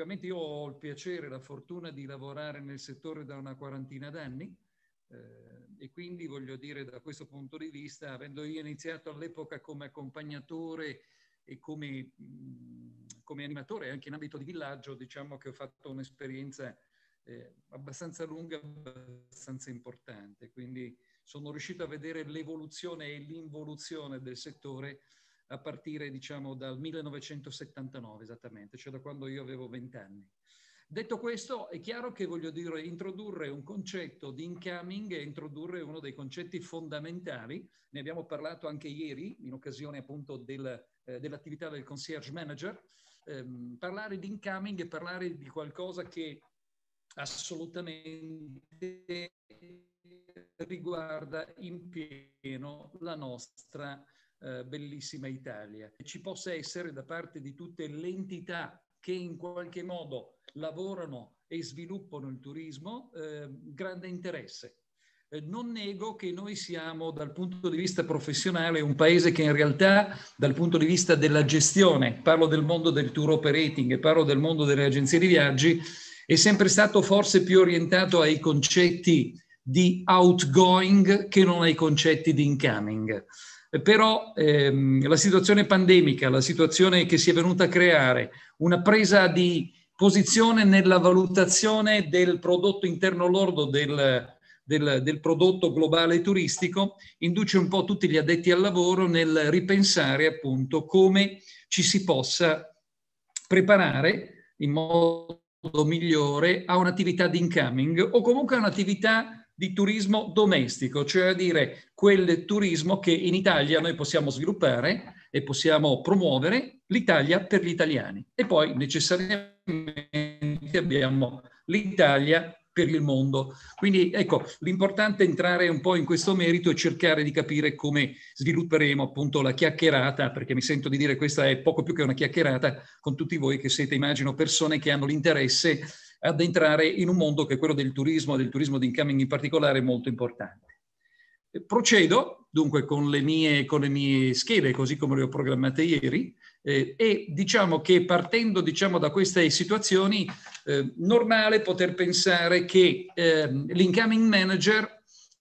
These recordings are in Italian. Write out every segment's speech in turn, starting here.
chiaramente io ho il piacere e la fortuna di lavorare nel settore da una quarantina d'anni e quindi voglio dire, da questo punto di vista, avendo io iniziato all'epoca come accompagnatore e come animatore anche in ambito di villaggio, diciamo che ho fatto un'esperienza abbastanza lunga, abbastanza importante, quindi sono riuscito a vedere l'evoluzione e l'involuzione del settore a partire, diciamo, dal 1979 esattamente, cioè da quando io avevo 20 anni. Detto questo, è chiaro che voglio dire, introdurre un concetto di incoming e introdurre uno dei concetti fondamentali, ne abbiamo parlato anche ieri in occasione appunto dell'attività del concierge manager, parlare di incoming e parlare di qualcosa che assolutamente riguarda in pieno la nostra bellissima Italia. Ci possa essere da parte di tutte le entità che in qualche modo lavorano e sviluppano il turismo grande interesse. Non nego che noi siamo dal punto di vista professionale un paese che in realtà dal punto di vista della gestione, parlo del mondo del tour operating e parlo del mondo delle agenzie di viaggi, è sempre stato forse più orientato ai concetti di outgoing che non ai concetti di incoming. Però la situazione pandemica, la situazione che si è venuta a creare, una presa di posizione nella valutazione del prodotto interno lordo del prodotto globale turistico, induce un po' tutti gli addetti al lavoro nel ripensare appunto come ci si possa preparare in modo migliore a un'attività di incoming o comunque a un'attività di turismo domestico, cioè a dire quel turismo che in Italia noi possiamo sviluppare e possiamo promuovere, l'Italia per gli italiani. E poi necessariamente abbiamo l'Italia per il mondo. Quindi ecco, l'importante è entrare un po' in questo merito e cercare di capire come svilupperemo appunto la chiacchierata, perché mi sento di dire questa è poco più che una chiacchierata con tutti voi che siete, immagino, persone che hanno l'interesse ad entrare in un mondo che è quello del turismo di incoming in particolare, molto importante. Procedo dunque con le mie schede, così come le ho programmate ieri, e diciamo che partendo da queste situazioni, normale poter pensare che l'incoming manager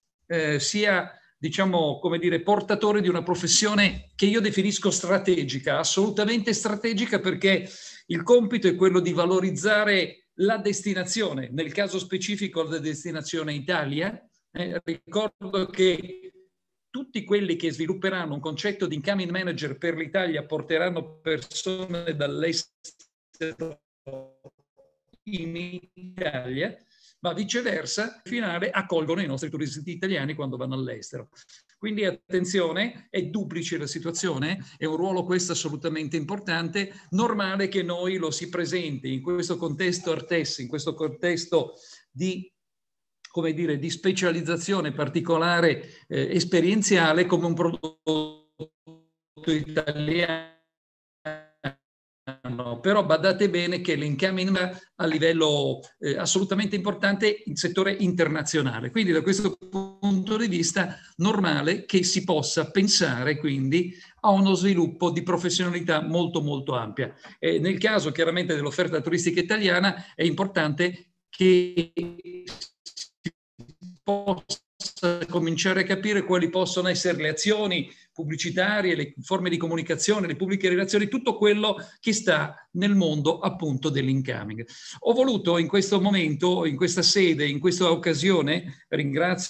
sia, diciamo, come dire, portatore di una professione che io definisco strategica, assolutamente strategica, perché il compito è quello di valorizzare la destinazione, nel caso specifico la destinazione Italia. Ricordo che tutti quelli che svilupperanno un concetto di incoming manager per l'Italia porteranno persone dall'estero in Italia, ma viceversa, al finale accolgono i nostri turisti italiani quando vanno all'estero. Quindi attenzione, è duplice la situazione, è un ruolo questo assolutamente importante, normale che noi lo si presenti in questo contesto Artes, in questo contesto di, come dire, di specializzazione particolare esperienziale come un prodotto italiano. Però badate bene che l'incoming a livello assolutamente importante in settore internazionale. Quindi da questo punto di vista normale che si possa pensare quindi a uno sviluppo di professionalità molto molto ampia. Nel caso chiaramente dell'offerta turistica italiana è importante che si possa cominciare a capire quali possono essere le azioni pubblicitarie, le forme di comunicazione, le pubbliche relazioni, tutto quello che sta nel mondo appunto dell'incoming. Ho voluto in questo momento, in questa sede, in questa occasione, ringrazio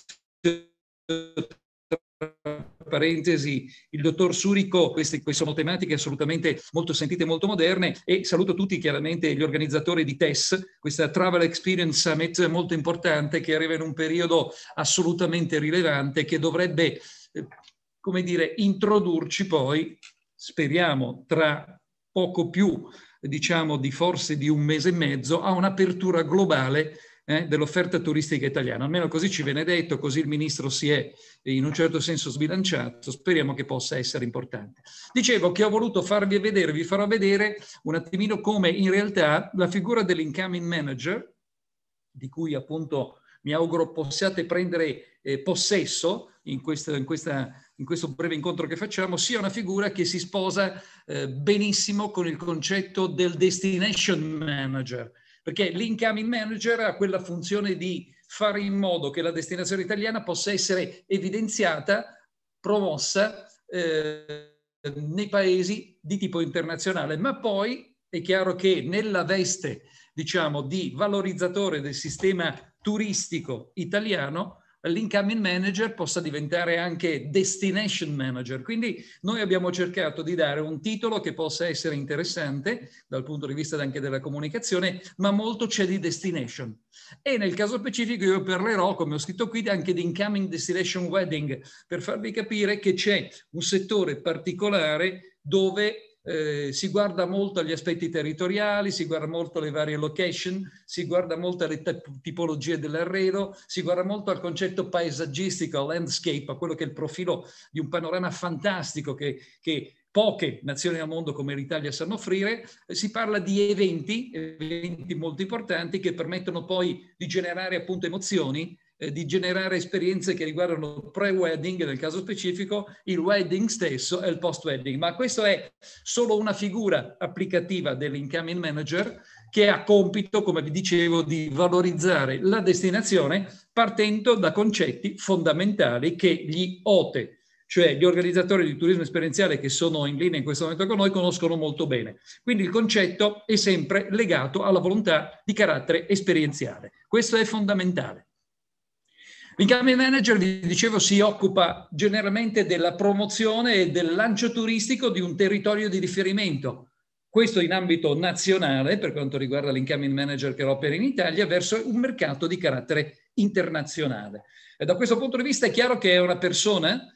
parentesi il dottor Surico, queste sono tematiche assolutamente molto sentite, molto moderne, e saluto tutti chiaramente gli organizzatori di TES, questa Travel Experience Summit molto importante che arriva in un periodo assolutamente rilevante che dovrebbe come dire, introdurci poi, speriamo tra poco più, diciamo di forse di un mese e mezzo, a un'apertura globale dell'offerta turistica italiana. Almeno così ci viene detto, così il ministro si è in un certo senso sbilanciato, speriamo che possa essere importante. Dicevo che ho voluto farvi vedere, vi farò vedere un attimino come in realtà la figura dell'incoming manager, di cui appunto mi auguro possiate prendere possesso in questo breve incontro che facciamo, sia una figura che si sposa benissimo con il concetto del destination manager, perché l'incoming manager ha quella funzione di fare in modo che la destinazione italiana possa essere evidenziata, promossa nei paesi di tipo internazionale, ma poi è chiaro che nella veste, diciamo, di valorizzatore del sistema turistico italiano, l'incoming manager possa diventare anche destination manager. Quindi noi abbiamo cercato di dare un titolo che possa essere interessante dal punto di vista anche della comunicazione, ma molto c'è di destination. E nel caso specifico io parlerò, come ho scritto qui, anche di incoming destination wedding, per farvi capire che c'è un settore particolare dove si guarda molto agli aspetti territoriali, si guarda molto alle varie location, si guarda molto alle tipologie dell'arredo, si guarda molto al concetto paesaggistico, al landscape, a quello che è il profilo di un panorama fantastico che poche nazioni al mondo come l'Italia sanno offrire. Si parla di eventi molto importanti che permettono poi di generare appunto emozioni, di generare esperienze che riguardano il pre-wedding, nel caso specifico, il wedding stesso e il post-wedding. Ma questa è solo una figura applicativa dell'incoming manager che ha compito, come vi dicevo, di valorizzare la destinazione partendo da concetti fondamentali che gli OTE, cioè gli organizzatori di turismo esperienziale che sono in linea in questo momento con noi, conoscono molto bene. Quindi il concetto è sempre legato alla volontà di carattere esperienziale. Questo è fondamentale. L'incoming manager, vi dicevo, si occupa generalmente della promozione e del lancio turistico di un territorio di riferimento. Questo in ambito nazionale, per quanto riguarda l'incoming manager che opera in Italia, verso un mercato di carattere internazionale. E da questo punto di vista è chiaro che è una persona,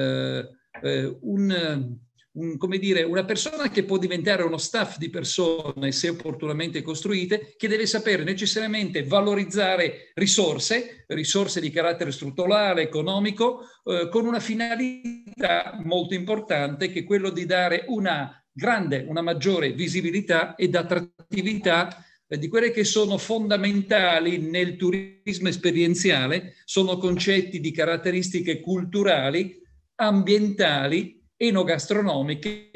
come dire, una persona che può diventare uno staff di persone, se opportunamente costruite, che deve sapere necessariamente valorizzare risorse di carattere strutturale, economico, con una finalità molto importante, che è quello di dare una maggiore visibilità ed attrattività di quelle che sono fondamentali nel turismo esperienziale. Sono concetti di caratteristiche culturali, ambientali, enogastronomiche,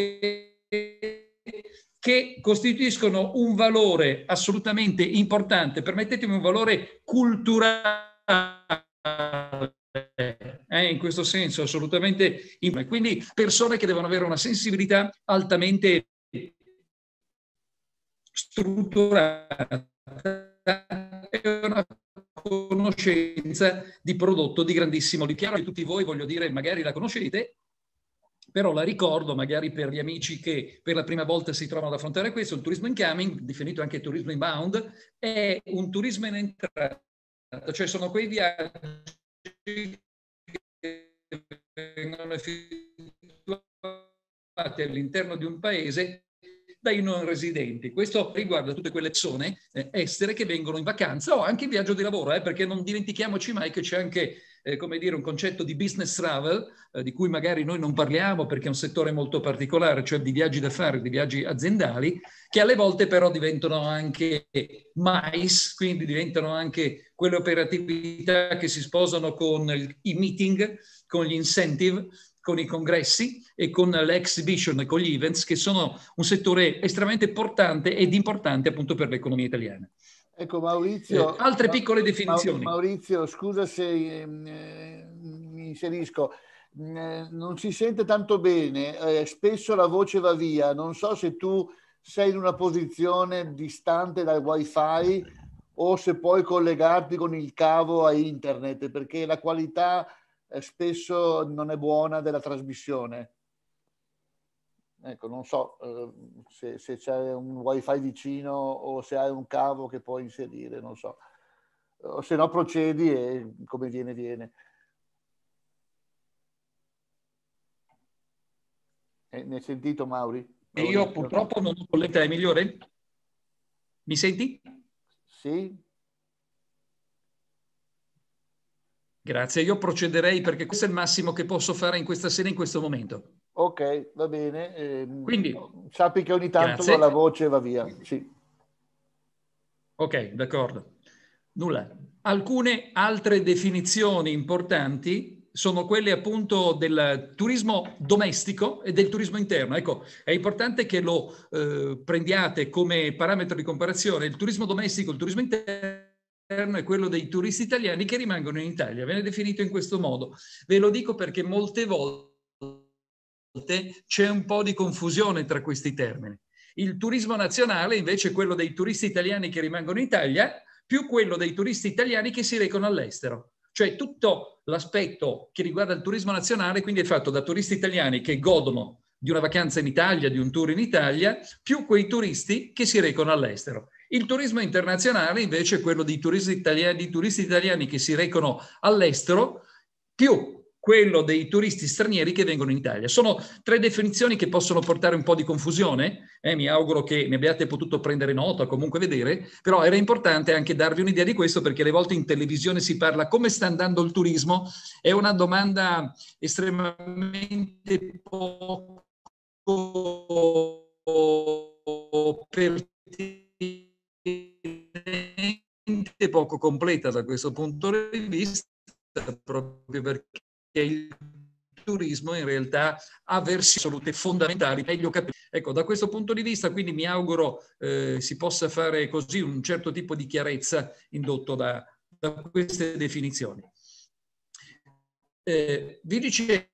che costituiscono un valore assolutamente importante, permettetemi, un valore culturale, in questo senso assolutamente importante. Quindi persone che devono avere una sensibilità altamente strutturata e una conoscenza di prodotto di grandissimo livello. Tutti voi, voglio dire, magari la conoscete, però la ricordo magari per gli amici che per la prima volta si trovano ad affrontare questo. Il turismo incoming, definito anche turismo inbound, è un turismo in entrata, cioè sono quei viaggi che vengono effettuati all'interno di un paese dai non residenti. Questo riguarda tutte quelle persone estere che vengono in vacanza o anche in viaggio di lavoro, perché non dimentichiamoci mai che c'è anche come dire, un concetto di business travel, di cui magari noi non parliamo perché è un settore molto particolare, cioè di viaggi d'affari, di viaggi aziendali, che alle volte però diventano anche MICE, quindi diventano anche quelle operatività che si sposano con i meeting, con gli incentive, con i congressi e con l'exhibition e con gli events, che sono un settore estremamente importante ed importante appunto per l'economia italiana. Ecco Maurizio, altre piccole definizioni. Maurizio, scusa se mi inserisco, non si sente tanto bene, spesso la voce va via, non so se tu sei in una posizione distante dal wifi o se puoi collegarti con il cavo a internet, perché la qualità spesso non è buona della trasmissione. Ecco, non so se c'è un wifi vicino o se hai un cavo che puoi inserire, non so. O se no procedi e come viene, viene. Mi hai sentito, Mauri? E io purtroppo non ho collegato. È migliore? Mi senti? Sì. Grazie, io procederei perché questo è il massimo che posso fare in questa sera, in questo momento. Ok, va bene. Quindi, sappi che ogni tanto grazie. la voce va via. Sì. Ok, d'accordo. Nulla. Alcune altre definizioni importanti sono quelle appunto del turismo domestico e del turismo interno. Ecco, è importante che lo prendiate come parametro di comparazione. Il turismo domestico, il turismo interno è quello dei turisti italiani che rimangono in Italia. Viene definito in questo modo. Ve lo dico perché molte volte c'è un po' di confusione tra questi termini. Il turismo nazionale invece è quello dei turisti italiani che rimangono in Italia, più quello dei turisti italiani che si recano all'estero. Cioè tutto l'aspetto che riguarda il turismo nazionale quindi è fatto da turisti italiani che godono di una vacanza in Italia, di un tour in Italia, più quei turisti che si recano all'estero. Il turismo internazionale invece è quello di turisti italiani che si recano all'estero, più quello dei turisti stranieri che vengono in Italia. Sono tre definizioni che possono portare un po' di confusione, mi auguro che ne abbiate potuto prendere nota, comunque vedere, però era importante anche darvi un'idea di questo perché le volte in televisione si parla come sta andando il turismo, è una domanda estremamente poco pertinente, poco completa da questo punto di vista, proprio perché il turismo in realtà ha versioni assolute fondamentali, meglio capire. Ecco, da questo punto di vista quindi mi auguro si possa fare così un certo tipo di chiarezza indotto da queste definizioni. Vi dicevo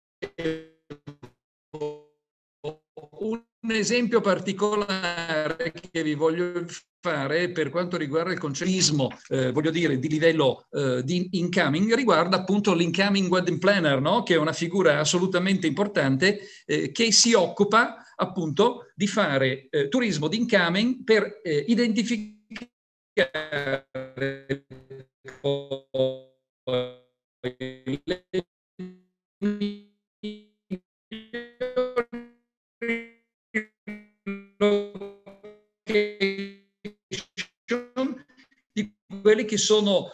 un esempio particolare che vi voglio fare per quanto riguarda il concettismo, voglio dire, di livello di incoming, riguarda appunto l'incoming wedding planner, no? Che è una figura assolutamente importante che si occupa appunto di fare turismo di incoming per identificare di quelli che sono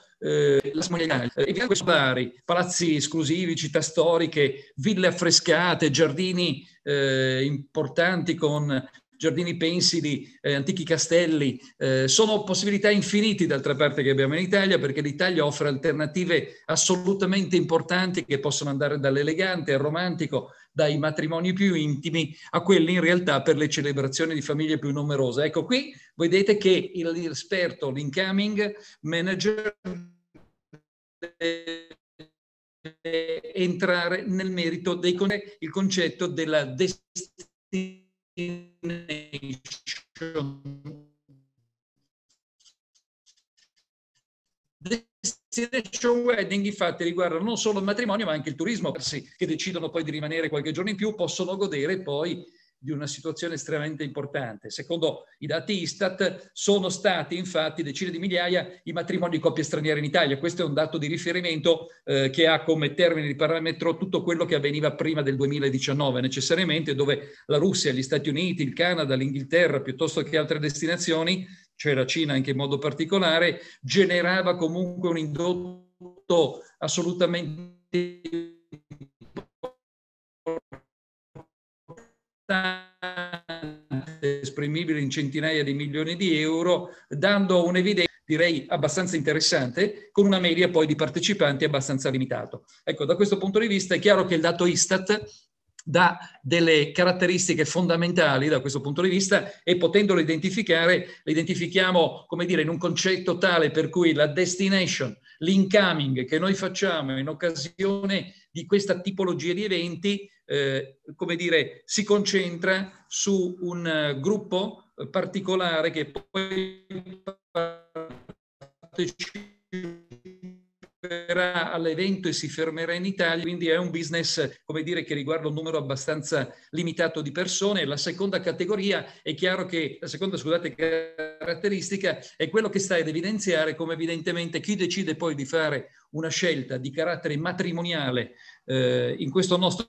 palazzi esclusivi, città storiche, ville affrescate, giardini importanti con giardini pensili, antichi castelli, sono possibilità infinite d'altra parte che abbiamo in Italia, perché l'Italia offre alternative assolutamente importanti che possono andare dall'elegante al romantico, dai matrimoni più intimi a quelli in realtà per le celebrazioni di famiglie più numerose. Ecco, qui vedete che l'esperto, l'incoming manager deve entrare nel merito dei il concetto della destination. Destination wedding infatti riguarda non solo il matrimonio ma anche il turismo, che decidono poi di rimanere qualche giorno in più possono godere poi di una situazione estremamente importante. Secondo i dati Istat sono stati infatti decine di migliaia i matrimoni di coppie straniere in Italia. Questo è un dato di riferimento che ha come termine di parametro tutto quello che avveniva prima del 2019 necessariamente, dove la Russia, gli Stati Uniti, il Canada, l'Inghilterra piuttosto che altre destinazioni, cioè la Cina anche in modo particolare, generava comunque un indotto assolutamente esprimibile in centinaia di milioni di euro, dando un'evidenza, direi, abbastanza interessante, con una media poi di partecipanti abbastanza limitato. Ecco, da questo punto di vista è chiaro che il dato Istat dà delle caratteristiche fondamentali da questo punto di vista e potendolo identificare, le identifichiamo, come dire, in un concetto tale per cui la destination, l'incoming che noi facciamo in occasione di questa tipologia di eventi, come dire, si concentra su un gruppo particolare che poi parteciperà all'evento e si fermerà in Italia, quindi è un business, come dire, che riguarda un numero abbastanza limitato di persone. La seconda categoria è chiaro che, la seconda, scusate, caratteristica è quello che sta ad evidenziare come evidentemente chi decide poi di fare una scelta di carattere matrimoniale in questo nostro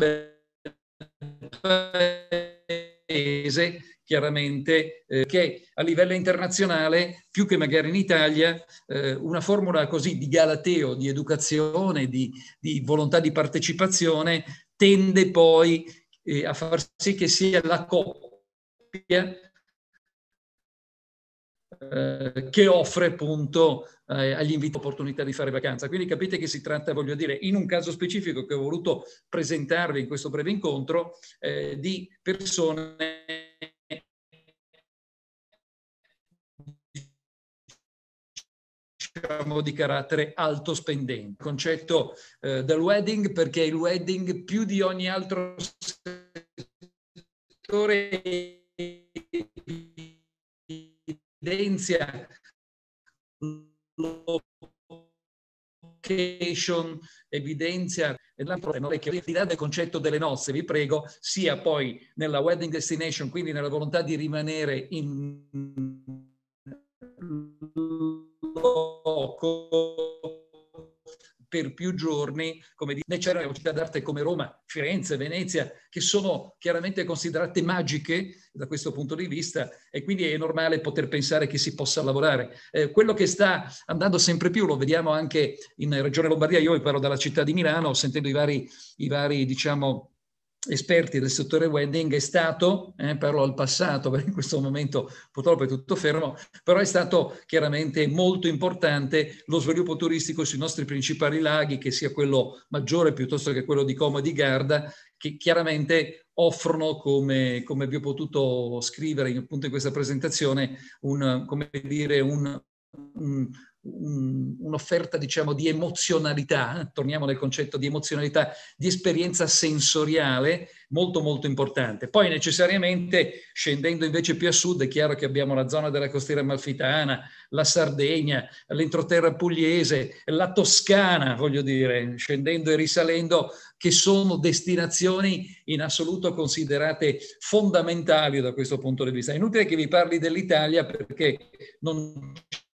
paese, chiaramente, che a livello internazionale, più che magari in Italia, una formula così di galateo, di educazione, di volontà di partecipazione, tende poi a far sì che sia la coppia che offre appunto agli inviti opportunità di fare vacanza. Quindi capite che si tratta, voglio dire, in un caso specifico che ho voluto presentarvi in questo breve incontro, di persone diciamo di carattere alto spendente. Il concetto del wedding, perché il wedding più di ogni altro settore evidenzia location, evidenzia che al di là del concetto delle nozze, vi prego, sia poi nella wedding destination, quindi nella volontà di rimanere in loco per più giorni, come ne c'erano città d'arte come Roma, Firenze, Venezia, che sono chiaramente considerate magiche da questo punto di vista, e quindi è normale poter pensare che si possa lavorare. Quello che sta andando sempre più, lo vediamo anche in Regione Lombardia, io vi parlo dalla città di Milano, sentendo i vari diciamo, esperti del settore wedding, è stato, parlo al passato perché in questo momento purtroppo è tutto fermo, però è stato chiaramente molto importante lo sviluppo turistico sui nostri principali laghi, che sia quello maggiore piuttosto che quello di Como e di Garda, che chiaramente offrono, come vi ho potuto scrivere appunto in questa presentazione, un'offerta diciamo di emozionalità, torniamo nel concetto di emozionalità, di esperienza sensoriale molto molto importante. Poi necessariamente scendendo invece più a sud è chiaro che abbiamo la zona della costiera amalfitana, la Sardegna, l'entroterra pugliese, la Toscana, voglio dire, scendendo e risalendo, che sono destinazioni in assoluto considerate fondamentali da questo punto di vista. È inutile che vi parli dell'Italia perché non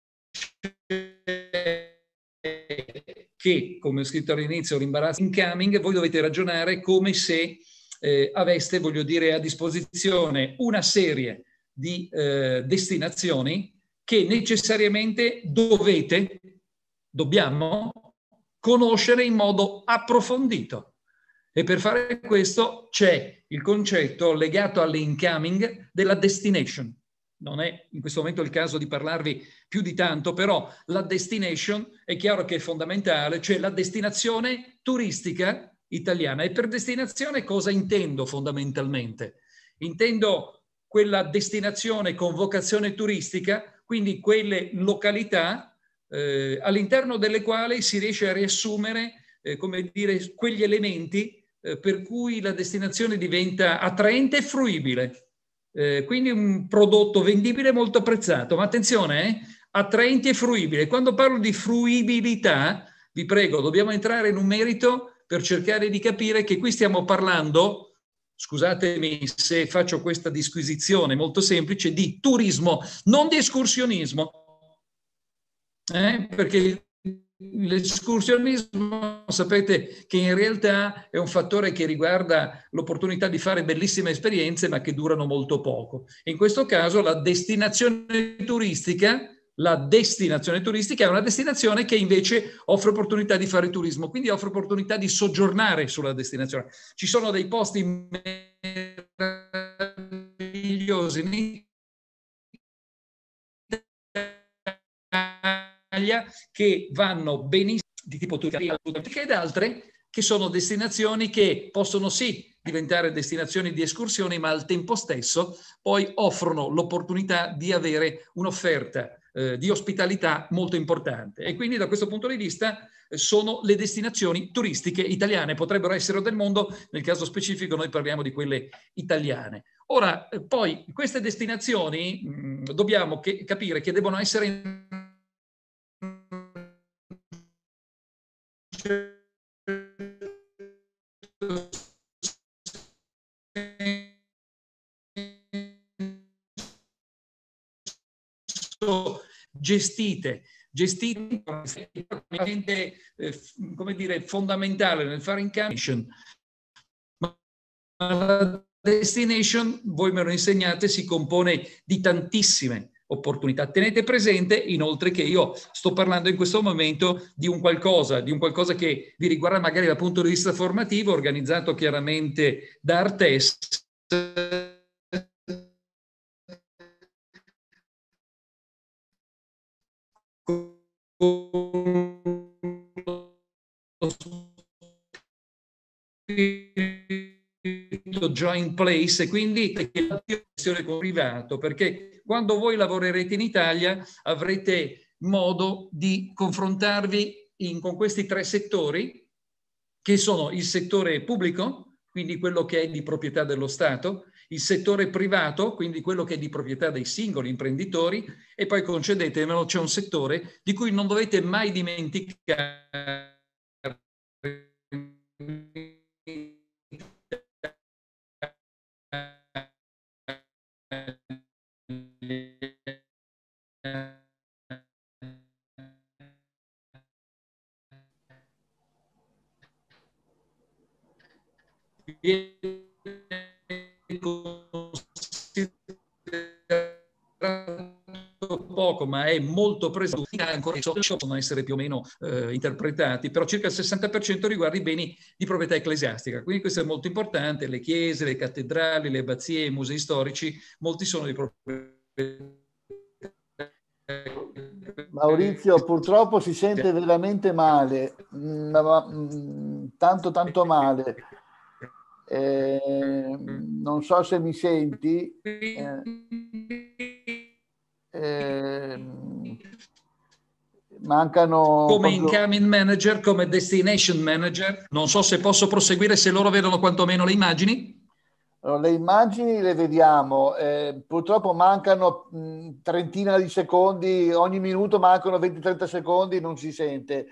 che, come ho scritto all'inizio, l'imbarazzo incoming, voi dovete ragionare come se aveste, voglio dire, a disposizione una serie di destinazioni che necessariamente dobbiamo conoscere in modo approfondito. E per fare questo c'è il concetto legato all'incoming della destination. Non è in questo momento il caso di parlarvi più di tanto, però la destination è chiaro che è fondamentale, cioè la destinazione turistica italiana. E per destinazione cosa intendo fondamentalmente? Intendo quella destinazione con vocazione turistica, quindi quelle località all'interno delle quali si riesce a riassumere, come dire, quegli elementi per cui la destinazione diventa attraente e fruibile. Quindi un prodotto vendibile molto apprezzato, ma attenzione, attraenti e fruibile. Quando parlo di fruibilità, vi prego, dobbiamo entrare in un merito per cercare di capire che qui stiamo parlando, scusatemi se faccio questa disquisizione molto semplice, di turismo, non di escursionismo. Perché l'escursionismo sapete che in realtà è un fattore che riguarda l'opportunità di fare bellissime esperienze ma che durano molto poco. In questo caso la destinazione turistica è una destinazione che invece offre opportunità di fare turismo, quindi offre opportunità di soggiornare sulla destinazione. Ci sono dei posti meravigliosi in che vanno benissimo di tipo turistica ed altre che sono destinazioni che possono sì diventare destinazioni di escursioni, ma al tempo stesso poi offrono l'opportunità di avere un'offerta di ospitalità molto importante. E quindi da questo punto di vista sono le destinazioni turistiche italiane, potrebbero essere del mondo, nel caso specifico noi parliamo di quelle italiane. Ora, poi queste destinazioni dobbiamo capire che devono essere gestite come dire, fondamentale nel fare incoming, ma la destination, voi me lo insegnate, si compone di tantissime opportunità. Tenete presente inoltre che io sto parlando in questo momento di un qualcosa che vi riguarda magari dal punto di vista formativo, organizzato chiaramente da Artes, già in place, e quindi è la questione con privato, perché quando voi lavorerete in Italia avrete modo di confrontarvi con questi tre settori, che sono il settore pubblico, quindi quello che è di proprietà dello Stato, il settore privato, quindi quello che è di proprietà dei singoli imprenditori, e poi, concedetemelo, c'è un settore di cui non dovete mai dimenticare poco, ma è molto presente, ancora possono essere più o meno interpretati, però circa il 60% riguarda i beni di proprietà ecclesiastica, quindi questo è molto importante. Le chiese, le cattedrali, le abbazie, i musei storici, molti sono di proprietà. Maurizio, purtroppo si sente veramente male, tanto male. Non so se mi senti. Mancano come proprio... incoming manager, come destination manager. Non so se posso proseguire, se loro vedono quantomeno le immagini. Allora, le immagini le vediamo, purtroppo mancano trentina di secondi, ogni minuto mancano 20-30 secondi, non si sente.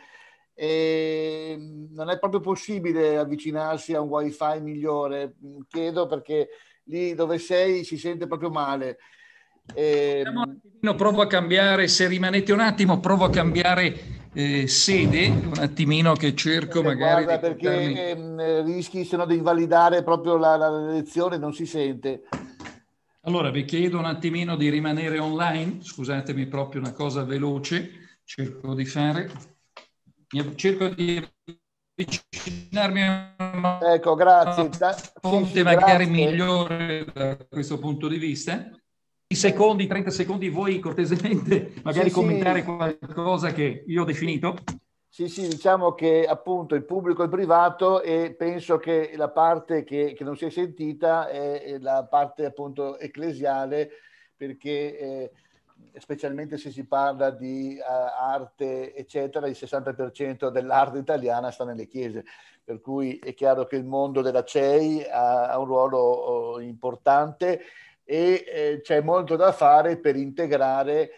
Non è proprio possibile avvicinarsi a un wifi migliore, chiedo, perché lì dove sei si sente proprio male. Provo a cambiare, se rimanete un attimo, provo a cambiare sede, un attimino che cerco magari guarda, di portarmi... perché rischi se no di invalidare proprio la lezione, non si sente. Allora vi chiedo un attimino di rimanere online, scusatemi, proprio una cosa veloce, cerco di fare, cerco di avvicinarmi a una Ecco, grazie. fonte Sì, magari grazie. migliore da questo punto di vista. Secondi, 30 secondi, voi cortesemente magari commentare qualcosa che io ho definito. Sì, diciamo che appunto il pubblico e il privato, e penso che la parte che non si è sentita è la parte appunto ecclesiale, perché specialmente se si parla di arte eccetera, il 60% dell'arte italiana sta nelle chiese, per cui è chiaro che il mondo della CEI ha un ruolo importante, e c'è molto da fare per integrare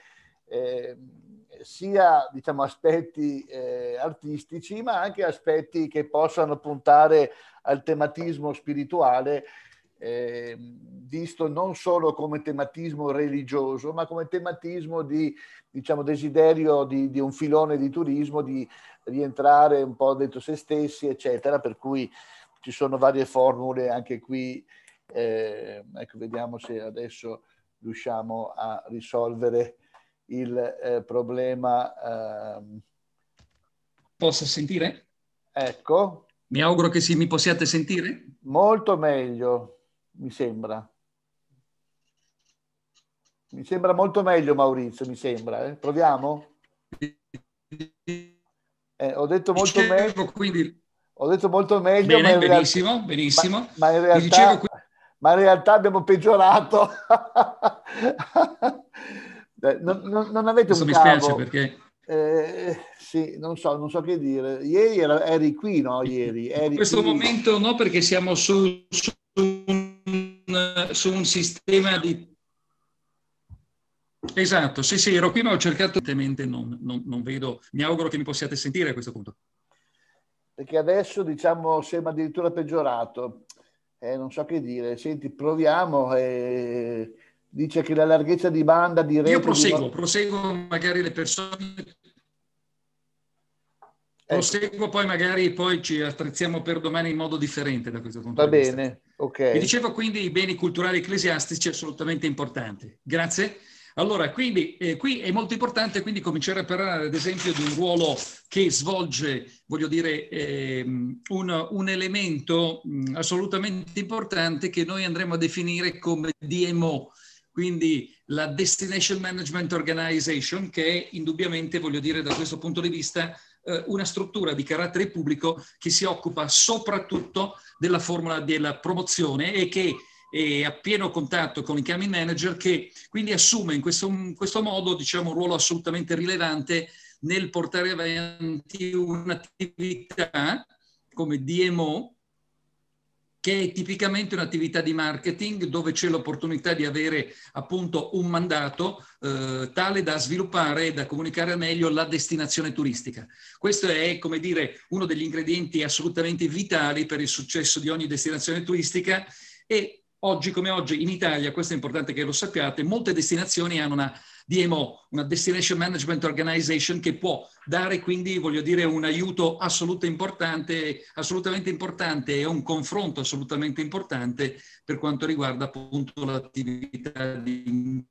sia, diciamo, aspetti artistici, ma anche aspetti che possano puntare al tematismo spirituale, visto non solo come tematismo religioso, ma come tematismo di, diciamo, desiderio di un filone di turismo, di rientrare un po' dentro se stessi, eccetera, per cui ci sono varie formule anche qui. Ecco, vediamo se adesso riusciamo a risolvere il problema. Posso sentire? Ecco. Mi auguro che mi possiate sentire. Molto meglio, mi sembra. Mi sembra molto meglio, Maurizio, mi sembra. Proviamo? Ho detto molto meglio. Quindi... Ho detto molto meglio, bene, benissimo, benissimo. Ma in realtà abbiamo peggiorato. Non avete questo un mi cavo? Spiace perché... sì, non so che dire. Ieri eri qui, no? Ieri. In questo momento no, perché siamo su un sistema di... Esatto, sì, ero qui, ma ho cercato, non vedo, mi auguro che mi possiate sentire a questo punto. Perché adesso, diciamo, sembra addirittura peggiorato. Non so che dire. Senti, proviamo. Dice che la larghezza di banda di rete... Io proseguo, magari le persone... Proseguo, poi magari ci attrezziamo per domani in modo differente da questo punto di vista. Va bene, ok. Vi dicevo quindi i beni culturali ecclesiastici assolutamente importanti. Grazie. Allora, quindi qui è molto importante quindi cominciare a parlare, ad esempio, di un ruolo che svolge, voglio dire, un elemento assolutamente importante che noi andremo a definire come DMO, quindi la Destination Management Organization, che è indubbiamente, voglio dire, da questo punto di vista, una struttura di carattere pubblico che si occupa soprattutto della formula della promozione e che è a pieno contatto con i Incoming Manager, che quindi assume in questo modo, diciamo, un ruolo assolutamente rilevante nel portare avanti un'attività come DMO, che è tipicamente un'attività di marketing dove c'è l'opportunità di avere appunto un mandato tale da sviluppare e da comunicare al meglio la destinazione turistica. Questo è, come dire, uno degli ingredienti assolutamente vitali per il successo di ogni destinazione turistica, e oggi come oggi in Italia, questo è importante che lo sappiate, molte destinazioni hanno una DMO, una Destination Management Organization, che può dare quindi, voglio dire, un aiuto assolutamente importante e un confronto assolutamente importante per quanto riguarda appunto l'attività di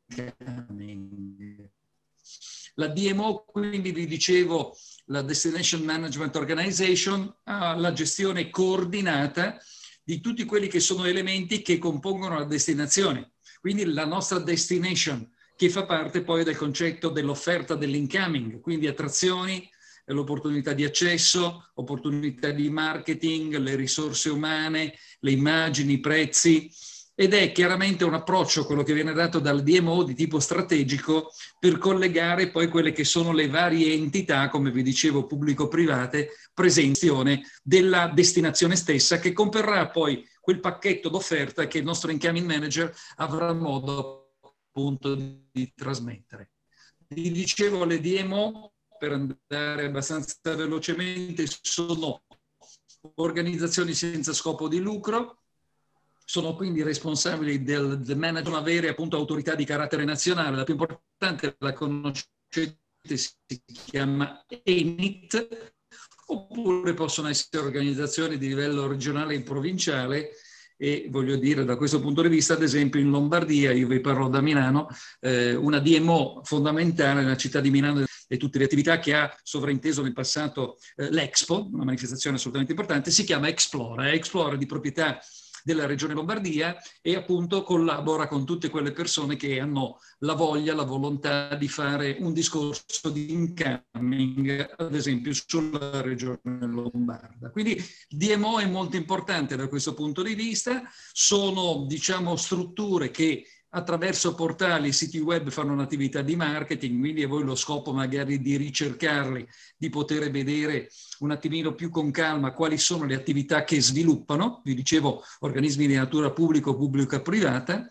incoming. La DMO, quindi vi dicevo, la Destination Management Organization, ha la gestione coordinata di tutti quelli che sono elementi che compongono la destinazione. Quindi la nostra destination, che fa parte poi del concetto dell'offerta dell'incoming, quindi attrazioni, l'opportunità di accesso, opportunità di marketing, le risorse umane, le immagini, i prezzi, ed è chiaramente un approccio, quello che viene dato dal DMO, di tipo strategico, per collegare poi quelle che sono le varie entità, come vi dicevo, pubblico-private, presenti della destinazione stessa, che converrà poi quel pacchetto d'offerta che il nostro incoming manager avrà modo appunto di trasmettere. Vi dicevo, le DMO, per andare abbastanza velocemente, sono organizzazioni senza scopo di lucro, sono quindi responsabili del management, avere appunto autorità di carattere nazionale. La più importante, la conoscete, si chiama ENIT, oppure possono essere organizzazioni di livello regionale e provinciale. E voglio dire, da questo punto di vista, ad esempio in Lombardia, io vi parlo da Milano, una DMO fondamentale nella città di Milano e tutte le attività che ha sovrainteso nel passato l'Expo, una manifestazione assolutamente importante, si chiama Explora. Explora di proprietà della regione Lombardia e appunto collabora con tutte quelle persone che hanno la voglia, la volontà di fare un discorso di incoming, ad esempio sulla regione lombarda. Quindi DMO è molto importante da questo punto di vista, sono, diciamo, strutture che attraverso portali, siti web fanno un'attività di marketing, quindi a voi lo scopo magari di ricercarli, di poter vedere un attimino più con calma quali sono le attività che sviluppano, vi dicevo, organismi di natura pubblica privata,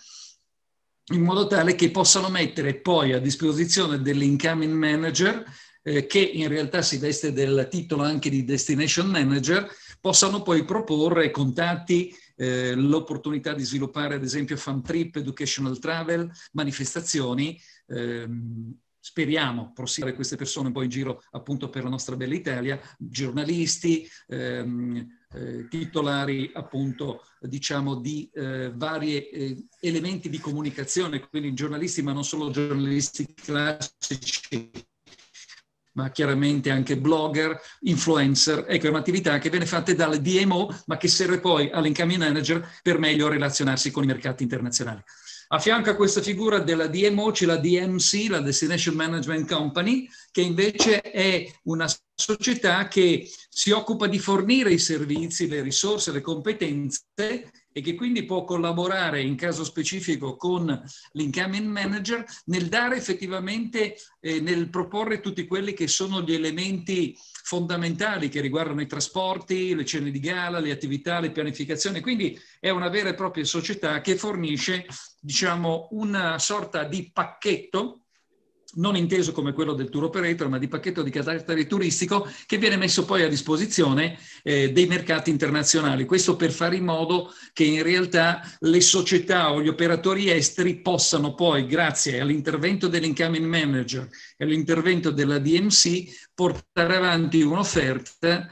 in modo tale che possano mettere poi a disposizione dell'incoming manager, che in realtà si veste del titolo anche di destination manager, possano poi proporre contatti, l'opportunità di sviluppare ad esempio fan trip, educational travel, manifestazioni. Speriamo prossimare queste persone poi in giro appunto per la nostra bella Italia, giornalisti, titolari appunto diciamo di vari elementi di comunicazione, quindi giornalisti, ma non solo giornalisti classici, ma chiaramente anche blogger, influencer. Ecco, è un'attività che viene fatta dalle DMO, ma che serve poi all'incoming manager per meglio relazionarsi con i mercati internazionali. A fianco a questa figura della DMO c'è la DMC, la Destination Management Company, che invece è una società che si occupa di fornire i servizi, le risorse, le competenze e che quindi può collaborare in caso specifico con l'incoming manager nel dare effettivamente, nel proporre tutti quelli che sono gli elementi fondamentali che riguardano i trasporti, le cene di gala, le attività, le pianificazioni. Quindi è una vera e propria società che fornisce, diciamo, una sorta di pacchetto, non inteso come quello del tour operator, ma di pacchetto di carattere turistico che viene messo poi a disposizione dei mercati internazionali. Questo per fare in modo che in realtà le società o gli operatori esteri possano poi, grazie all'intervento dell'incoming manager e all'intervento della DMC, portare avanti un'offerta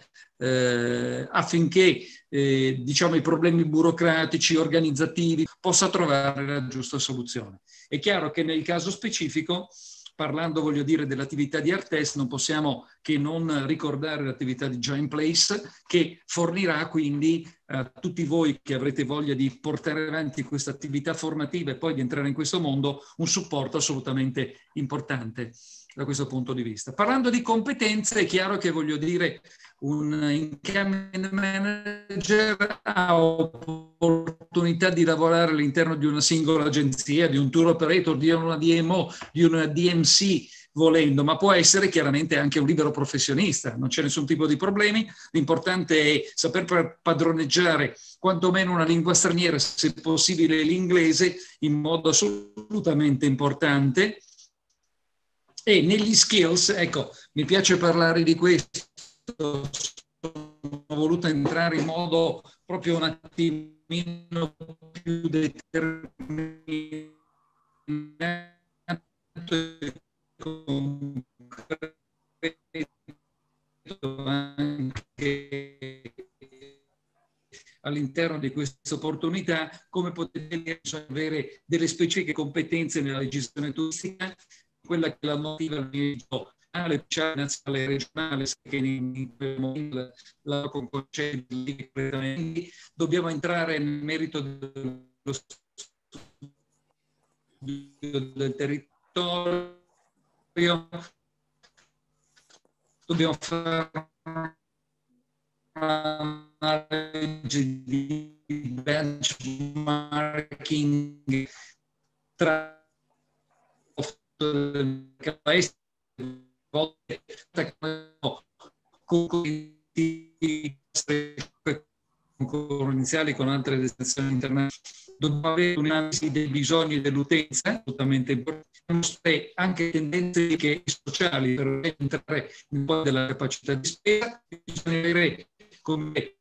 affinché diciamo, i problemi burocratici, organizzativi, possa trovare la giusta soluzione. È chiaro che nel caso specifico parlando, voglio dire, dell'attività di Artes, non possiamo che non ricordare l'attività di Joinplace, che fornirà quindi a tutti voi che avrete voglia di portare avanti questa attività formativa e poi di entrare in questo mondo, un supporto assolutamente importante da questo punto di vista. Parlando di competenze, è chiaro che, voglio dire, un incoming manager ha opportunità di lavorare all'interno di una singola agenzia, di un tour operator, di una DMO, di una DMC, volendo, ma può essere chiaramente anche un libero professionista, non c'è nessun tipo di problemi. L'importante è saper padroneggiare quantomeno una lingua straniera, se possibile l'inglese, in modo assolutamente importante. E negli skills, ecco, mi piace parlare di questo, ho voluto entrare in modo proprio un attimino più determinato e concreto anche all'interno di questa opportunità, come potete avere delle specifiche competenze nella legislazione turistica, quella che la motiva nazionale, regionale, che in quel momento la con concetti, dobbiamo entrare nel merito dello studio del territorio, dobbiamo fare una legge di benchmarking tra paesi concorrenziali con altre destinazioni internazionali. Dobbiamo avere un'analisi dei bisogni dell'utenza, assolutamente importante, anche tendenze sociali per entrare in poi della capacità di spesa. Bisogna avere come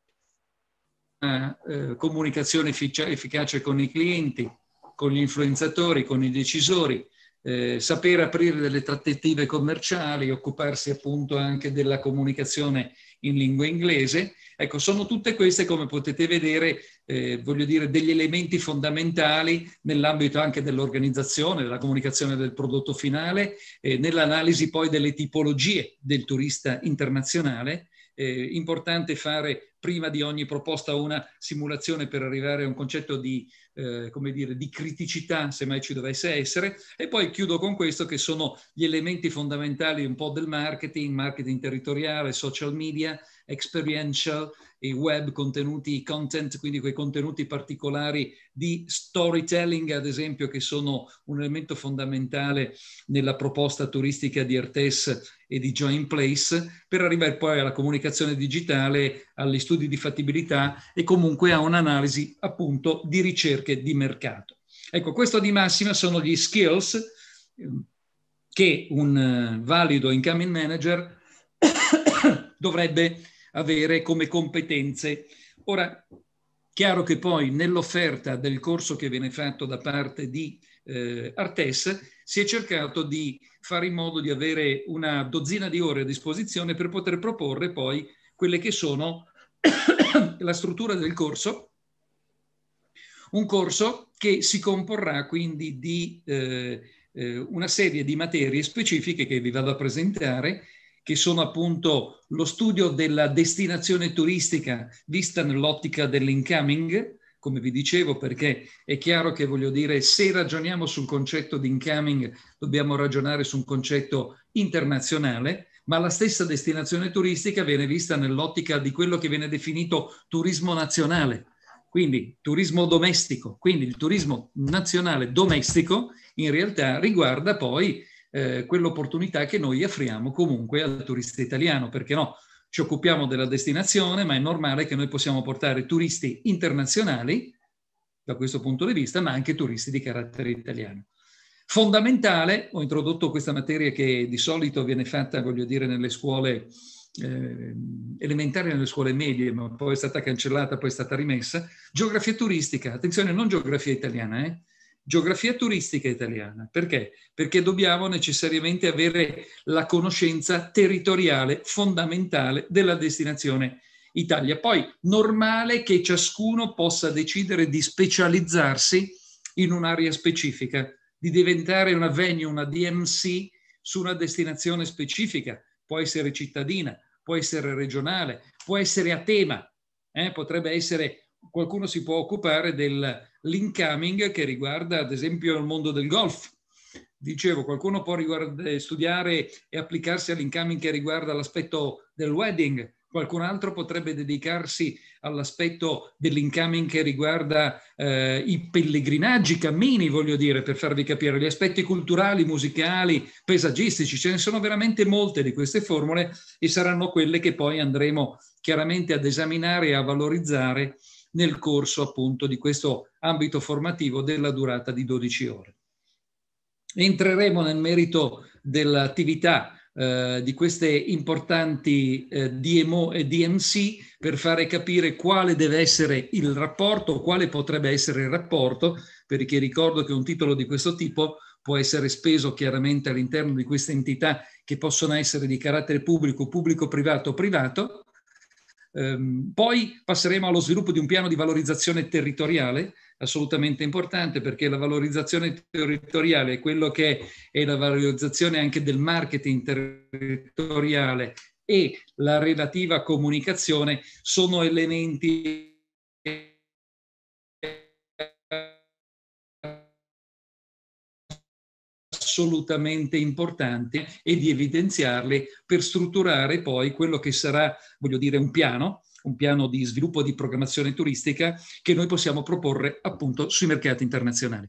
comunicazione efficace con i clienti, con gli influenzatori, con i decisori, saper aprire delle trattative commerciali, occuparsi appunto anche della comunicazione in lingua inglese. Ecco, sono tutte queste, come potete vedere, voglio dire, degli elementi fondamentali nell'ambito anche dell'organizzazione, della comunicazione del prodotto finale, nell'analisi poi delle tipologie del turista internazionale. Importante fare prima di ogni proposta una simulazione per arrivare a un concetto di, come dire, di criticità, se mai ci dovesse essere. E poi chiudo con questo, che sono gli elementi fondamentali un po' del marketing, marketing territoriale, social media, experiential, i web, contenuti, content, quindi quei contenuti particolari di storytelling, ad esempio, che sono un elemento fondamentale nella proposta turistica di Artes e di Joinplace, per arrivare poi alla comunicazione digitale, agli studi di fattibilità e comunque a un'analisi appunto di ricerche di mercato. Ecco, questo di massima sono gli skills che un valido incoming manager dovrebbe avere come competenze. Ora, chiaro che poi nell'offerta del corso che viene fatto da parte di Artes si è cercato di fare in modo di avere una dozzina di ore a disposizione per poter proporre poi quelle che sono la struttura del corso, un corso che si comporrà quindi di una serie di materie specifiche che vi vado a presentare, che sono appunto lo studio della destinazione turistica vista nell'ottica dell'incoming, come vi dicevo, perché è chiaro che, voglio dire, se ragioniamo sul concetto di incoming dobbiamo ragionare su un concetto internazionale, ma la stessa destinazione turistica viene vista nell'ottica di quello che viene definito turismo nazionale, quindi turismo domestico. Quindi il turismo nazionale domestico in realtà riguarda poi quell'opportunità che noi offriamo comunque al turista italiano, perché no? Ci occupiamo della destinazione, ma è normale che noi possiamo portare turisti internazionali da questo punto di vista, ma anche turisti di carattere italiano. Fondamentale, ho introdotto questa materia che di solito viene fatta, voglio dire, nelle scuole elementari, nelle scuole medie, ma poi è stata cancellata, poi è stata rimessa. Geografia turistica, attenzione, non geografia italiana, geografia turistica italiana. Perché? Perché dobbiamo necessariamente avere la conoscenza territoriale fondamentale della destinazione Italia. Poi normale che ciascuno possa decidere di specializzarsi in un'area specifica. di diventare una venue, una DMC su una destinazione specifica, può essere cittadina, può essere regionale, può essere a tema, potrebbe essere, qualcuno si può occupare dell'incoming che riguarda ad esempio il mondo del golf. Dicevo, qualcuno può studiare e applicarsi all'incoming che riguarda l'aspetto del wedding, qualcun altro potrebbe dedicarsi all'aspetto dell'incoming che riguarda i pellegrinaggi, i cammini, voglio dire, per farvi capire, gli aspetti culturali, musicali, paesaggistici. Ce ne sono veramente molte di queste formule e saranno quelle che poi andremo chiaramente ad esaminare e a valorizzare nel corso appunto di questo ambito formativo della durata di 12 ore. Entreremo nel merito dell'attività di queste importanti DMO e DMC per fare capire quale deve essere il rapporto, quale potrebbe essere il rapporto, perché ricordo che un titolo di questo tipo può essere speso chiaramente all'interno di queste entità che possono essere di carattere pubblico, pubblico-privato, privato. Poi passeremo allo sviluppo di un piano di valorizzazione territoriale, assolutamente importante, perché la valorizzazione territoriale è quello che è la valorizzazione anche del marketing territoriale e la relativa comunicazione sono elementi assolutamente importanti e di evidenziarli per strutturare poi quello che sarà, voglio dire, un piano di sviluppo di programmazione turistica che noi possiamo proporre appunto sui mercati internazionali.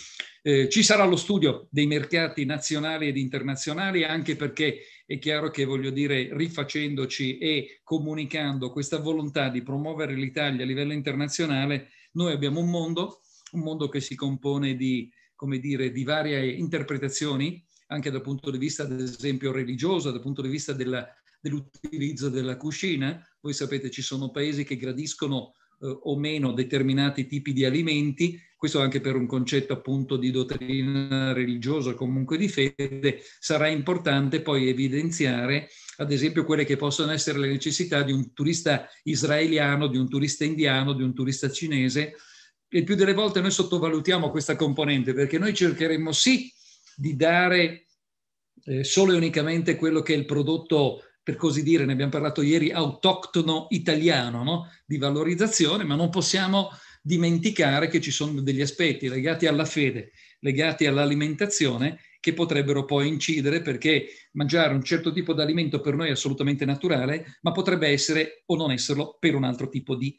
Ci sarà lo studio dei mercati nazionali ed internazionali, anche perché è chiaro che, voglio dire, rifacendoci e comunicando questa volontà di promuovere l'Italia a livello internazionale, noi abbiamo un mondo che si compone di, come dire, di varie interpretazioni, anche dal punto di vista, ad esempio, religioso, dal punto di vista dell'utilizzo della cucina. Voi sapete, ci sono paesi che gradiscono o meno determinati tipi di alimenti, questo anche per un concetto appunto di dottrina religiosa o comunque di fede. Sarà importante poi evidenziare, ad esempio, quelle che possono essere le necessità di un turista israeliano, di un turista indiano, di un turista cinese. E il più delle volte noi sottovalutiamo questa componente, perché noi cercheremo sì di dare solo e unicamente quello che è il prodotto, per così dire, ne abbiamo parlato ieri, autoctono italiano, no? Di valorizzazione, ma non possiamo dimenticare che ci sono degli aspetti legati alla fede, legati all'alimentazione, che potrebbero poi incidere, perché mangiare un certo tipo di alimento per noi è assolutamente naturale, ma potrebbe essere o non esserlo per un altro tipo di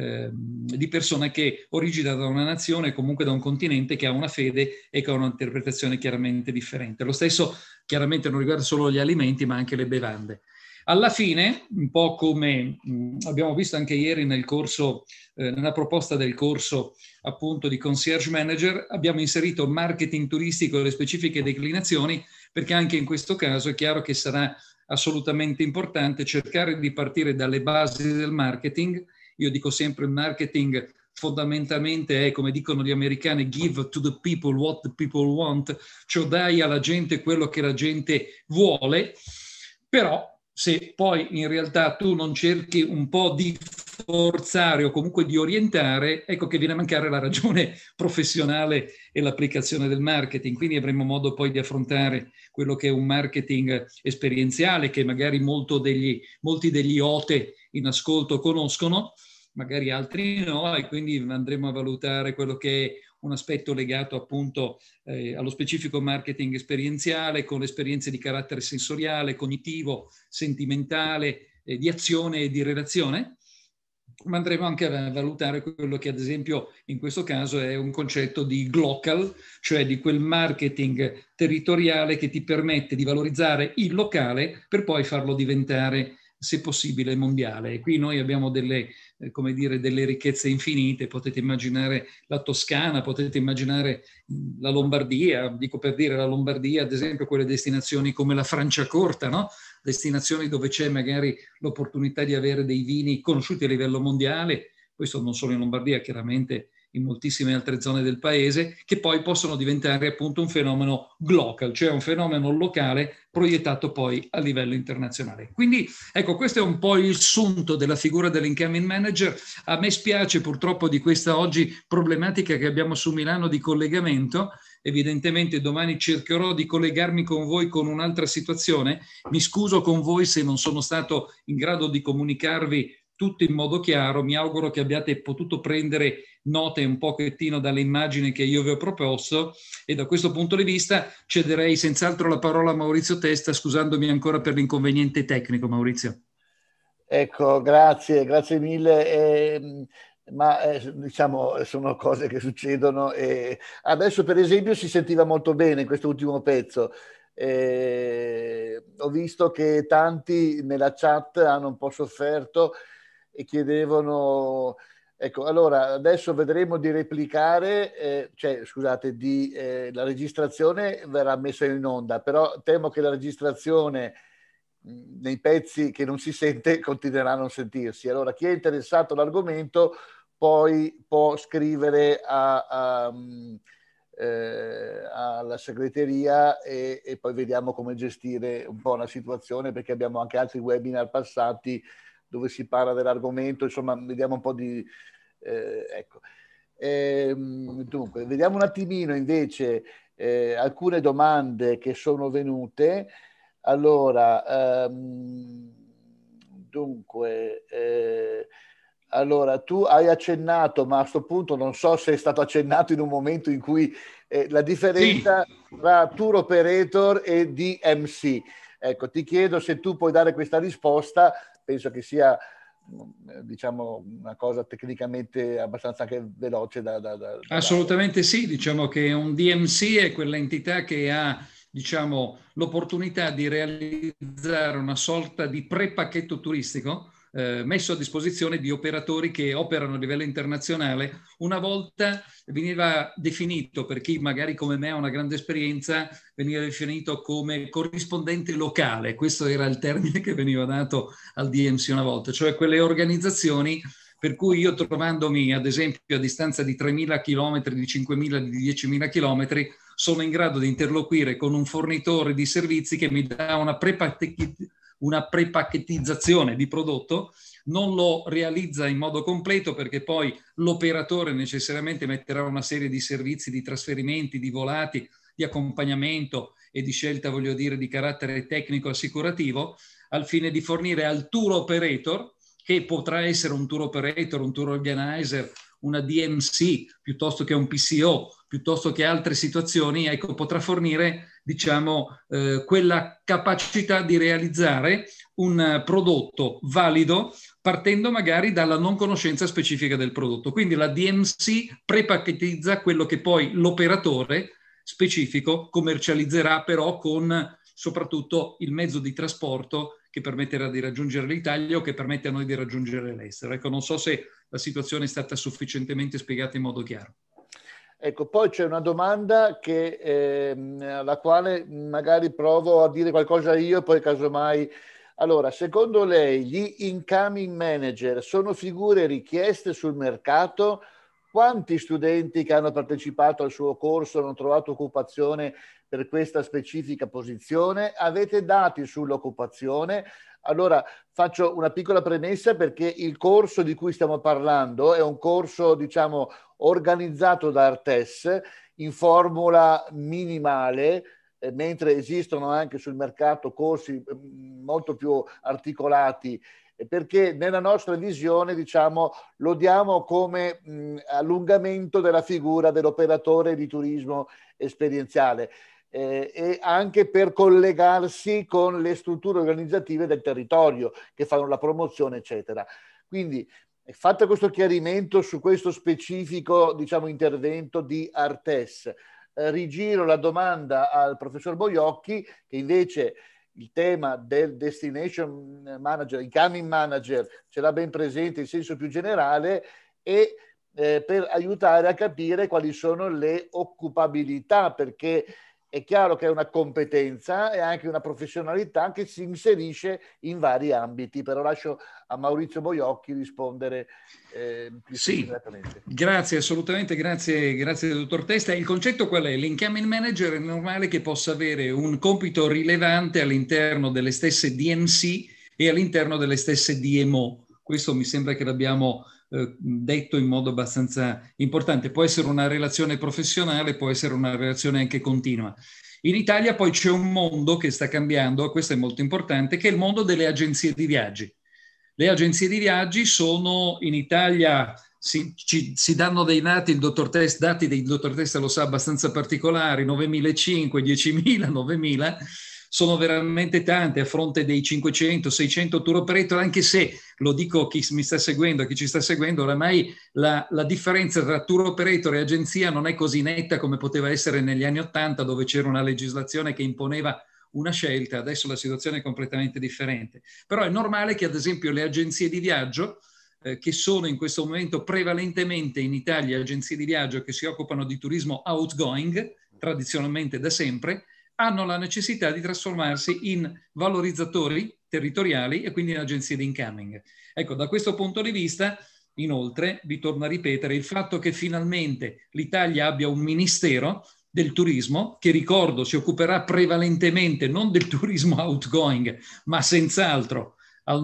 persona che origina da una nazione, comunque da un continente che ha una fede e che ha un'interpretazione chiaramente differente. Lo stesso chiaramente non riguarda solo gli alimenti, ma anche le bevande. Alla fine, un po' come abbiamo visto anche ieri nel corso, nella proposta del corso appunto di concierge manager, abbiamo inserito marketing turistico e le specifiche declinazioni, perché anche in questo caso è chiaro che sarà assolutamente importante cercare di partire dalle basi del marketing. Io dico sempre il marketing fondamentalmente è, come dicono gli americani, give to the people what the people want, cioè dai alla gente quello che la gente vuole, però se poi in realtà tu non cerchi un po' di forzare o comunque di orientare, ecco che viene a mancare la ragione professionale e l'applicazione del marketing. Quindi avremo modo poi di affrontare quello che è un marketing esperienziale, che magari molti degli OTE in ascolto conoscono, magari altri no, e quindi andremo a valutare quello che è un aspetto legato appunto allo specifico marketing esperienziale, con esperienze di carattere sensoriale, cognitivo, sentimentale, di azione e di relazione, ma andremo anche a valutare quello che ad esempio in questo caso è un concetto di glocal, cioè di quel marketing territoriale che ti permette di valorizzare il locale per poi farlo diventare, se possibile, mondiale. E qui noi abbiamo delle ricchezze infinite. Potete immaginare la Toscana, potete immaginare la Lombardia, dico per dire la Lombardia, ad esempio quelle destinazioni come la Franciacorta, no? Destinazioni dove c'è magari l'opportunità di avere dei vini conosciuti a livello mondiale, questo non solo in Lombardia, chiaramente in moltissime altre zone del paese, che poi possono diventare appunto un fenomeno global, cioè un fenomeno locale proiettato poi a livello internazionale. Quindi ecco, questo è un po' il sunto della figura dell'incoming manager. A me spiace purtroppo di questa oggi problematica che abbiamo su Milano di collegamento, evidentemente domani cercherò di collegarmi con voi con un'altra situazione. Mi scuso con voi se non sono stato in grado di comunicarvi tutto in modo chiaro. Mi auguro che abbiate potuto prendere note un pochettino dalle immagini che io vi ho proposto, e da questo punto di vista cederei senz'altro la parola a Maurizio Testa, scusandomi ancora per l'inconveniente tecnico. Maurizio. Ecco, grazie mille. Diciamo, sono cose che succedono. Adesso, per esempio, si sentiva molto bene in questo ultimo pezzo. Ho visto che tanti nella chat hanno un po' sofferto e chiedevano. Ecco, allora adesso vedremo di replicare, scusate, la registrazione verrà messa in onda, però temo che la registrazione nei pezzi che non si sente continuerà a non sentirsi. Allora, chi è interessato all'argomento poi può scrivere alla segreteria e poi vediamo come gestire un po' la situazione, perché abbiamo anche altri webinar passati dove si parla dell'argomento, insomma, vediamo un po' di... ecco. Dunque, vediamo un attimino invece alcune domande che sono venute. Allora, dunque, allora tu hai accennato, ma a questo punto non so se è stato accennato in un momento in cui la differenza tra tour operator e DMC. Ecco, ti chiedo se tu puoi dare questa risposta, penso che sia diciamo una cosa tecnicamente abbastanza anche veloce da assolutamente sì, diciamo che un DMC è quell'entità che ha, diciamo, l'opportunità di realizzare una sorta di pre-pacchetto turistico messo a disposizione di operatori che operano a livello internazionale. Una volta veniva definito, per chi magari come me ha una grande esperienza, veniva definito come corrispondente locale. Questo era il termine che veniva dato al DMC una volta, cioè quelle organizzazioni per cui io, trovandomi ad esempio a distanza di 3.000 km, di 5.000, di 10.000 km, sono in grado di interloquire con un fornitore di servizi che mi dà una prepacchettizzazione di prodotto, non lo realizza in modo completo perché poi l'operatore necessariamente metterà una serie di servizi, di trasferimenti, di volati, di accompagnamento e di scelta, voglio dire, di carattere tecnico assicurativo, al fine di fornire al tour operator, che potrà essere un tour operator, un tour organizer, una DMC, piuttosto che un PCO, piuttosto che altre situazioni, ecco, potrà fornire, diciamo, quella capacità di realizzare un prodotto valido partendo magari dalla non conoscenza specifica del prodotto. Quindi la DMC prepacchettizza quello che poi l'operatore specifico commercializzerà, però con soprattutto il mezzo di trasporto che permetterà di raggiungere l'Italia o che permette a noi di raggiungere l'estero. Ecco, non so se la situazione è stata sufficientemente spiegata in modo chiaro. Ecco, poi c'è una domanda alla quale magari provo a dire qualcosa io, poi casomai... Allora, secondo lei gli incoming manager sono figure richieste sul mercato? Quanti studenti che hanno partecipato al suo corso hanno trovato occupazione per questa specifica posizione? Avete dati sull'occupazione? Allora, faccio una piccola premessa perché il corso di cui stiamo parlando è un corso, diciamo, organizzato da Artes in formula minimale, mentre esistono anche sul mercato corsi molto più articolati, perché nella nostra visione, diciamo, lo diamo come allungamento della figura dell'operatore di turismo esperienziale e anche per collegarsi con le strutture organizzative del territorio che fanno la promozione, eccetera. Quindi, fatto questo chiarimento su questo specifico, diciamo, intervento di Artes, rigiro la domanda al professor Boiocchi, che invece il tema del destination manager, incoming manager, ce l'ha ben presente in senso più generale e per aiutare a capire quali sono le occupabilità, perché è chiaro che è una competenza e anche una professionalità che si inserisce in vari ambiti, però lascio a Maurizio Boiocchi rispondere più specificatamente. Grazie, assolutamente, grazie dottor Testa. Il concetto qual è? L'incoming manager è normale che possa avere un compito rilevante all'interno delle stesse DMC e all'interno delle stesse DMO. Questo mi sembra che l'abbiamo detto in modo abbastanza importante. Può essere una relazione professionale, può essere una relazione anche continua. In Italia poi c'è un mondo che sta cambiando, questo è molto importante, che è il mondo delle agenzie di viaggi. Le agenzie di viaggi sono in Italia, si danno dei dati, dati del dottor Testa lo sa, abbastanza particolari, 9.500, 10.000, 9.000, sono veramente tante a fronte dei 500, 600 tour operator, anche se, lo dico a chi mi sta seguendo, a chi ci sta seguendo, oramai la differenza tra tour operator e agenzia non è così netta come poteva essere negli anni 80, dove c'era una legislazione che imponeva una scelta. Adesso la situazione è completamente differente. Però è normale che ad esempio le agenzie di viaggio, che sono in questo momento prevalentemente in Italia agenzie di viaggio che si occupano di turismo outgoing, tradizionalmente da sempre, hanno la necessità di trasformarsi in valorizzatori territoriali e quindi in agenzie di incoming. Ecco, da questo punto di vista, inoltre, vi torno a ripetere, il fatto che finalmente l'Italia abbia un ministero del turismo, che ricordo si occuperà prevalentemente non del turismo outgoing, ma senz'altro al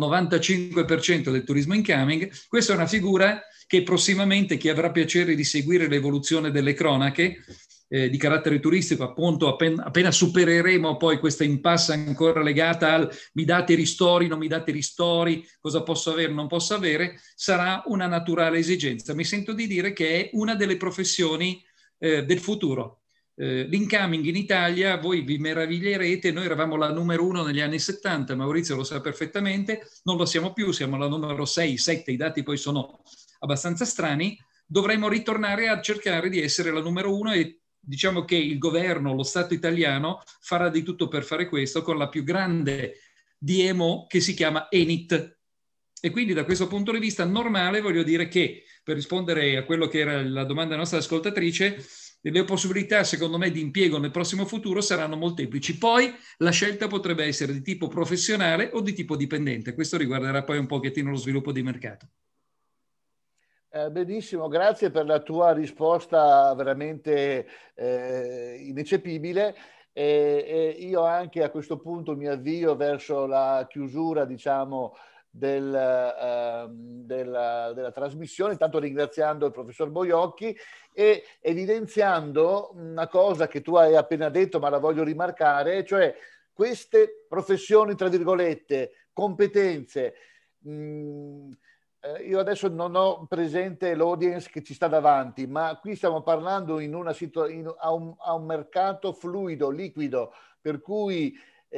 95% del turismo incoming, questa è una figura che prossimamente chi avrà piacere di seguire l'evoluzione delle cronache di carattere turistico, appunto appena supereremo poi questa impasse ancora legata al mi date ristori, non mi date ristori, cosa posso avere, non posso avere, sarà una naturale esigenza. Mi sento di dire che è una delle professioni del futuro. L'incoming in Italia, voi vi meraviglierete, noi eravamo la numero 1 negli anni 70, Maurizio lo sa perfettamente, non lo siamo più, siamo la numero 6, 7, i dati poi sono abbastanza strani, dovremmo ritornare a cercare di essere la numero 1 e diciamo che il governo, lo Stato italiano farà di tutto per fare questo con la più grande DMO che si chiama Enit. E quindi da questo punto di vista normale voglio dire che, per rispondere a quello che era la domanda della nostra ascoltatrice, le possibilità secondo me di impiego nel prossimo futuro saranno molteplici. Poi la scelta potrebbe essere di tipo professionale o di tipo dipendente. Questo riguarderà poi un pochettino lo sviluppo di mercato. Benissimo, grazie per la tua risposta veramente ineccepibile. Io anche a questo punto mi avvio verso la chiusura, diciamo, della trasmissione, intanto ringraziando il professor Boiocchi e evidenziando una cosa che tu hai appena detto, ma la voglio rimarcare, cioè queste professioni, tra virgolette, competenze, io adesso non ho presente l'audience che ci sta davanti, ma qui stiamo parlando a un mercato fluido, liquido, per cui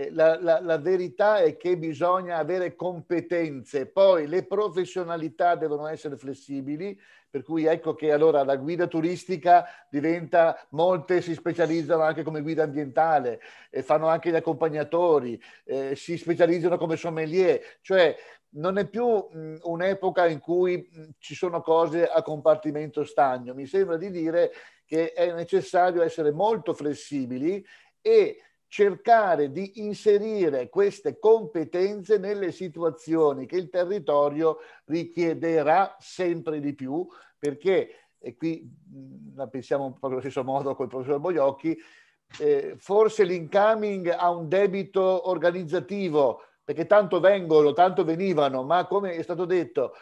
la verità è che bisogna avere competenze, poi le professionalità devono essere flessibili, per cui ecco che allora la guida turistica diventa, molte si specializzano anche come guida ambientale, fanno anche gli accompagnatori, si specializzano come sommelier, cioè non è più un'epoca in cui ci sono cose a compartimento stagno. Mi sembra di dire che è necessario essere molto flessibili e cercare di inserire queste competenze nelle situazioni che il territorio richiederà sempre di più, perché, e qui la pensiamo un po' allo stesso modo con il professor Boiocchi, forse l'incoming ha un debito organizzativo, perché tanto venivano, ma come è stato detto,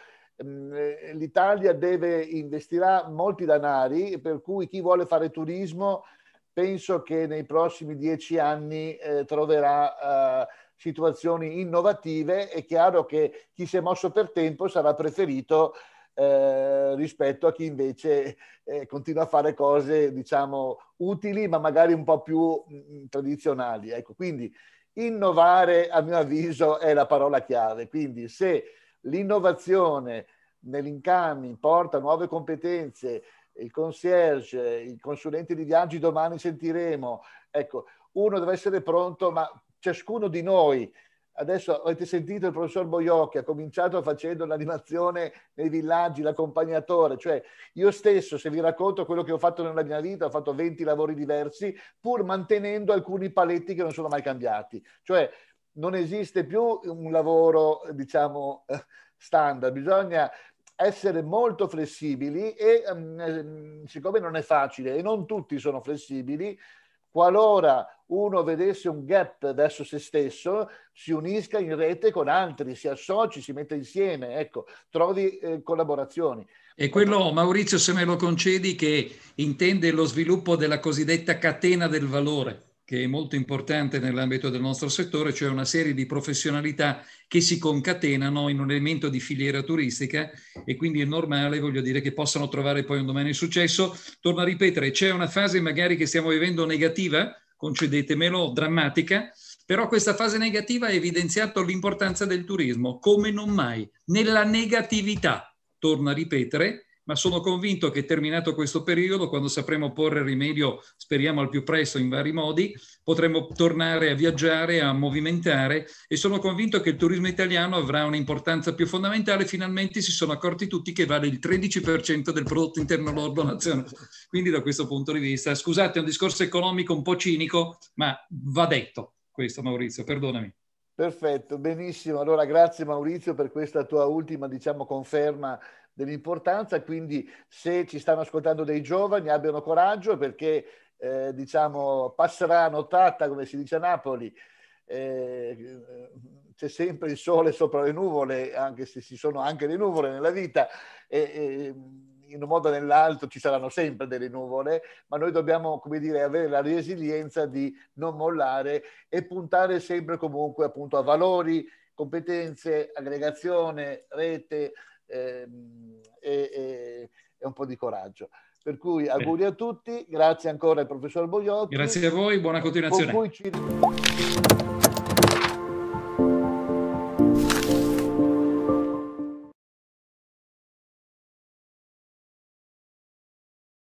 l'Italia investirà molti denari, per cui chi vuole fare turismo penso che nei prossimi 10 anni troverà situazioni innovative. È chiaro che chi si è mosso per tempo sarà preferito rispetto a chi invece continua a fare cose, diciamo, utili, ma magari un po' più tradizionali. Ecco, quindi innovare, a mio avviso, è la parola chiave. Quindi se l'innovazione nell'incoming porta nuove competenze, il concierge, i consulenti di viaggi, domani sentiremo, ecco, uno deve essere pronto, ma ciascuno di noi, adesso avete sentito il professor Boiocchi, ha cominciato facendo l'animazione nei villaggi, l'accompagnatore, cioè io stesso, se vi racconto quello che ho fatto nella mia vita, ho fatto 20 lavori diversi, pur mantenendo alcuni paletti che non sono mai cambiati, cioè non esiste più un lavoro, diciamo, standard, bisogna essere molto flessibili e siccome non è facile e non tutti sono flessibili, qualora uno vedesse un gap verso se stesso, si unisca in rete con altri, si associ, si metta insieme, ecco, trovi collaborazioni. E quello, Maurizio, se me lo concedi, che intende lo sviluppo della cosiddetta catena del valore, che è molto importante nell'ambito del nostro settore, cioè una serie di professionalità che si concatenano in un elemento di filiera turistica, e quindi è normale, voglio dire, che possano trovare poi un domani di successo. Torno a ripetere, c'è una fase magari che stiamo vivendo negativa, concedetemelo, drammatica, però questa fase negativa ha evidenziato l'importanza del turismo, come non mai, nella negatività. Torno a ripetere, ma sono convinto che terminato questo periodo, quando sapremo porre rimedio, speriamo al più presto in vari modi, potremo tornare a viaggiare, a movimentare, e sono convinto che il turismo italiano avrà un'importanza più fondamentale. Finalmente si sono accorti tutti che vale il 13% del prodotto interno lordo nazionale. Quindi da questo punto di vista, scusate, è un discorso economico un po' cinico, ma va detto questo, Maurizio, perdonami. Perfetto, benissimo. Allora grazie Maurizio per questa tua ultima, diciamo, conferma dell'importanza. Quindi se ci stanno ascoltando dei giovani, abbiano coraggio, perché diciamo, passerà a notata, come si dice a Napoli, c'è sempre il sole sopra le nuvole, anche se ci sono anche le nuvole nella vita, in un modo o nell'altro ci saranno sempre delle nuvole, ma noi dobbiamo, come dire, avere la resilienza di non mollare e puntare sempre comunque appunto a valori, competenze, aggregazione, rete e un po' di coraggio. Per cui auguri a tutti, grazie ancora al professor Boiocchi. Grazie a voi, buona continuazione. Con cui ci...